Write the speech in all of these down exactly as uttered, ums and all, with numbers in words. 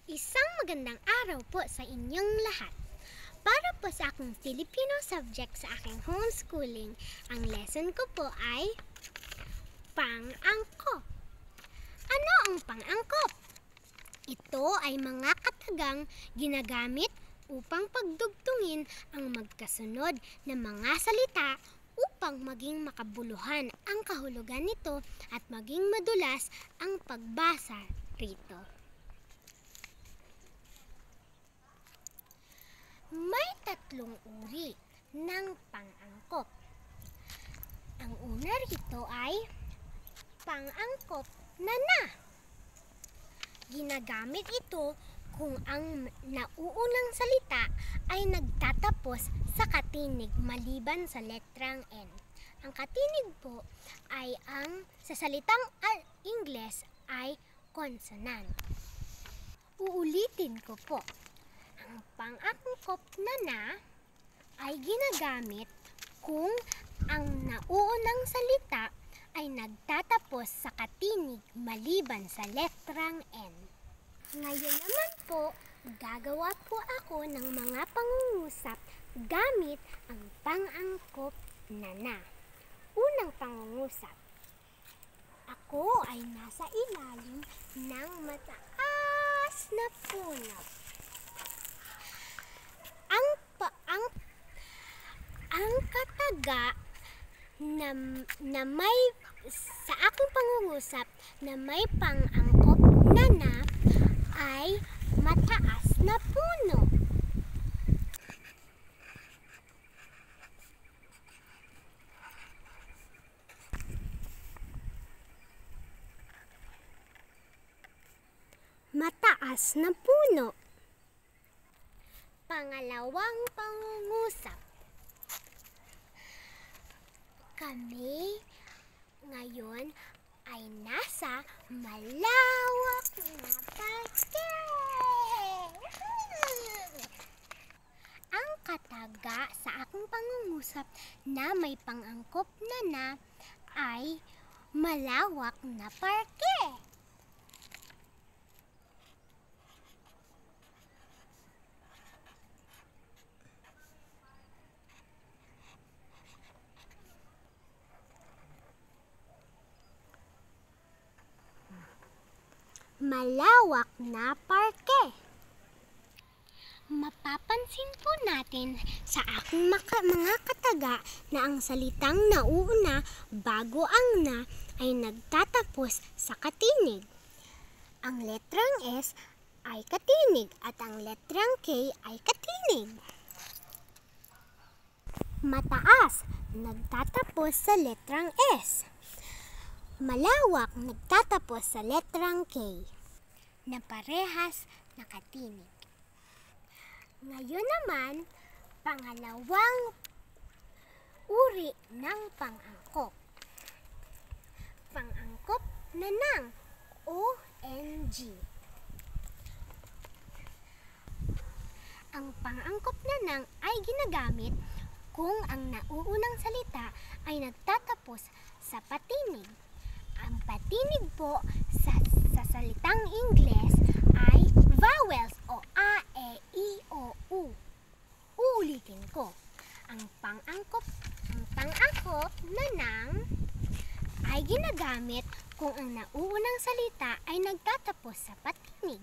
Isang magandang araw po sa inyong lahat. Para po sa aking Filipino subject sa aking homeschooling, ang lesson ko po ay pang-angkop. Ano ang pang-angkop? Ito ay mga katagang ginagamit upang pagdugtungin ang magkasunod na mga salita upang maging makabuluhan ang kahulugan nito at maging madulas ang pagbasa rito. May tatlong uri ng pang-angkop. Ang una rito ay pang-angkop na na. Ginagamit ito kung ang nauunang salita ay nagtatapos sa katinig maliban sa letrang N. Ang katinig po ay ang sa salitang Ingles ay consonant. Uulitin ko po. Ang pang-angkop na na ay ginagamit kung ang nauunang salita ay nagtatapos sa katinig maliban sa letrang N. Ngayon naman po, gagawa po ako ng mga pangungusap gamit ang pang-angkop na na. Unang pangungusap. Ako ay nasa ilalim ng mataas na puno. Ang pa, ang ang kataga na, na may sa aking pangungusap na may pang-angkop na na ay mataas na puno. Mataas na puno. Pangalawang pangungusap. Kami ngayon ay nasa malawak na parke. Ang kataga sa aking pangungusap na may pang-angkop na na ay malawak na parke. Malawak na parke. Mapapansin po natin sa aking mga kataga na ang salitang nauuna bago ang na ay nagtatapos sa katinig. Ang letrang S ay katinig at ang letrang K ay katinig. Mataas, nagtatapos sa letrang S. Malawak, nagtatapos sa letrang K na parehas na katinig. Ngayon naman, pangalawang uri ng pang-angkop. Pang-angkop na ng O N G. Ang pang-angkop na ng ay ginagamit kung ang nauunang salita ay nagtatapos sa patinig. Ang patinig po sa, sa salitang Ingles ay vowels o A, E, I, O, U. Uulitin ko. Ang pang-angkop, ang pang-angkop na ng ay ginagamit kung ang nauunang salita ay nagtatapos sa patinig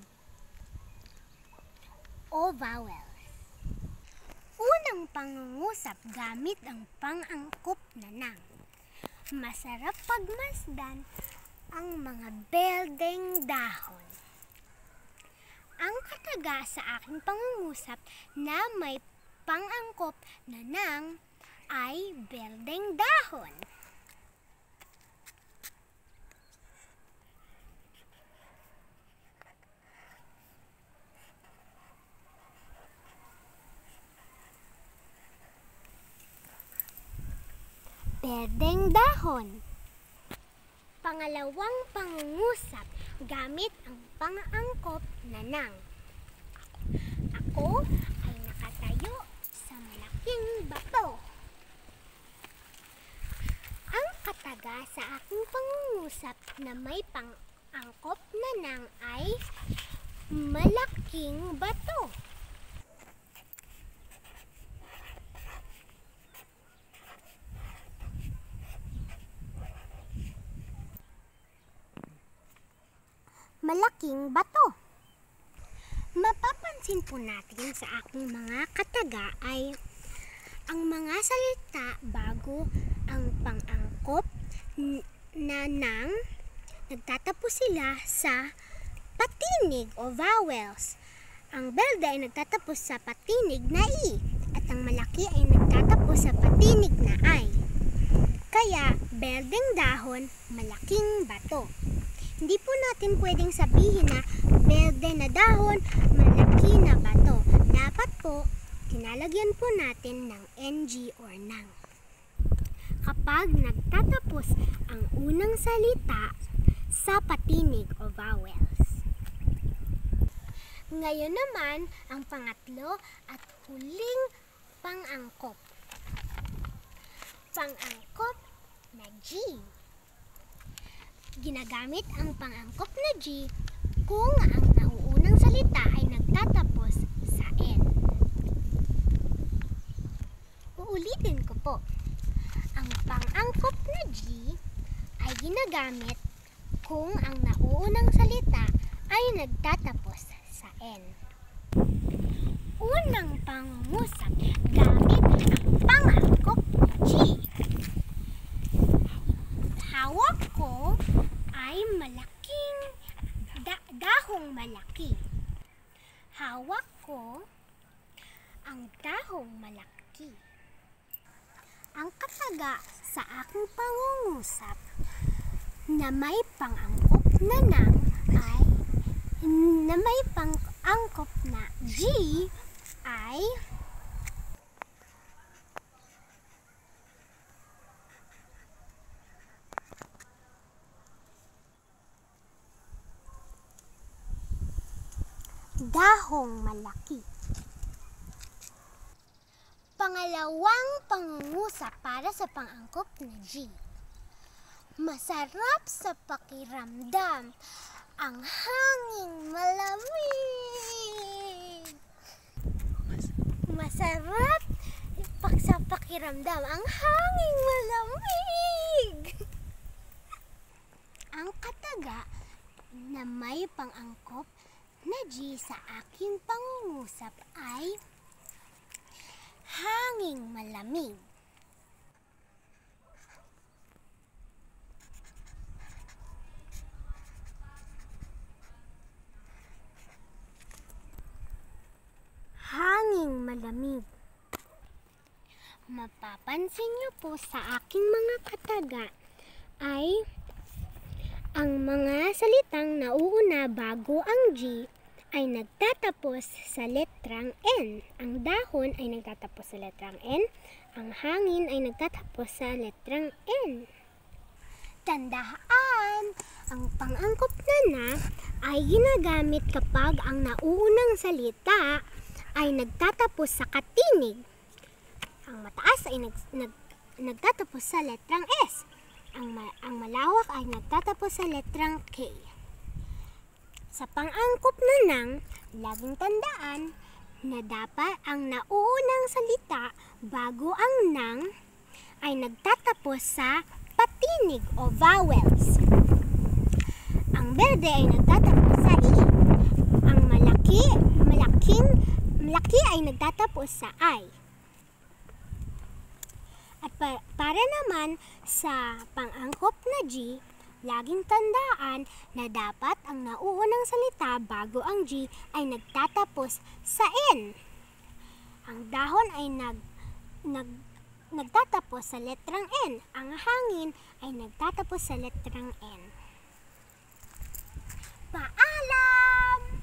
o vowels. Unang pangungusap gamit ang pang-angkop na ng. Masarap pagmasdan ang mga beldeng dahon. Ang kataga sa aking pangungusap na may pang-angkop na ng ay beldeng dahon. Berdeng dahon. Pangalawang pangungusap gamit ang pang-angkop na ng. Ako ay nakatayo sa malaking bato. Ang kataga sa aking pangungusap na may pang-angkop na ng ay malaking bato. Malaking bato. Mapapansin po natin sa aking mga kataga ay ang mga salita bago ang pang-angkop na nang nagtatapos sila sa patinig o vowels. Ang berde ay nagtatapos sa patinig na i at ang malaki ay nagtatapos sa patinig na ay. Kaya berdeng dahon, malaking bato. Hindi po natin pwedeng sabihin na berde na dahon, malaki na bato. Dapat po, kinalagyan po natin ng N G or nang. Kapag nagtatapos ang unang salita sa patinig o vowels. Ngayon naman, ang pangatlo at huling pang-angkop. Pang-angkop na G. Ginagamit ang pang-angkop na G kung ang nauunang salita ay nagtatapos sa N. Uulitin ko po. Ang pang-angkop na G ay ginagamit kung ang nauunang salita ay nagtatapos sa N. Unang pangungusap gamit ang pang-angkop na G. Hawak ko ay malaking da dahong malaki. Hawak ko ang dahong malaki. Ang kataga sa aking pangungusap na may pang-angkop na nang ay na may pang-angkop na G ay dahong malaki. Pangalawang pangungusap para sa pang-angkop na G. Masarap sa pakiramdam ang hanging malamig. Masarap sa pakiramdam ang hanging malamig. Ang kataga na may pang-angkop na G sa aking pangungusap ay hanging malamig. Hanging malamig. Mapapansin niyo po sa aking mga kataga ay ang mga salitang nauuna bago ang G ay nagtatapos sa letrang N. Ang dahon ay nagtatapos sa letrang N. Ang hangin ay nagtatapos sa letrang N. Tandaan, ang pang-angkop na na ay ginagamit kapag ang nauunang salita ay nagtatapos sa katinig. Ang mataas ay nag, nag, nagtatapos sa letrang S. Ang, ma, ang malawak ay nagtatapos sa letrang K. Sa pang-angkop na nang, laging tandaan na dapat ang nauunang salita bago ang nang ay nagtatapos sa patinig o vowels. Ang berde ay nagtatapos sa I. Ang malaki, malaking, malaki ay nagtatapos sa I. At pa, para naman sa pang-angkop na G, laging tandaan na dapat ang nauunang salita bago ang G ay nagtatapos sa N. Ang dahon ay nag, nag, nagtatapos sa letrang N. Ang hangin ay nagtatapos sa letrang N. Paalam!